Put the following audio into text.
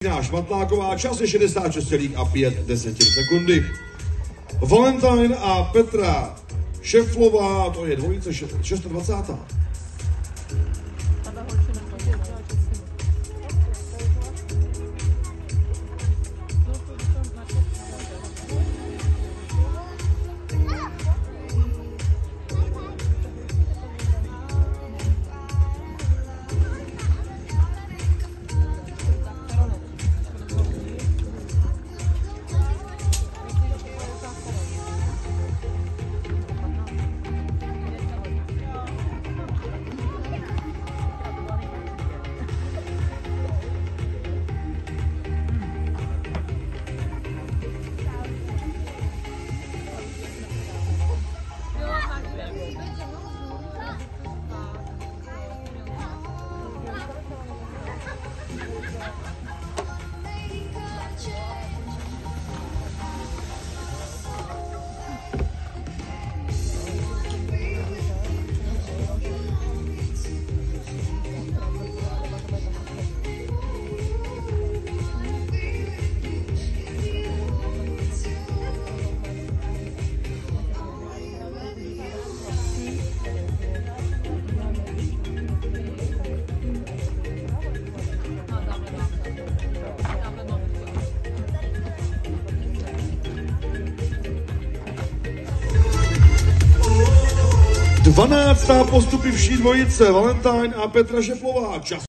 Šmatláková, čas je 66,5 sekundy. Valentine a Petra Šeflová, to je dvojice 26. Dvanáctá postupivší dvojice Valentine a Petra Šeflová. Čas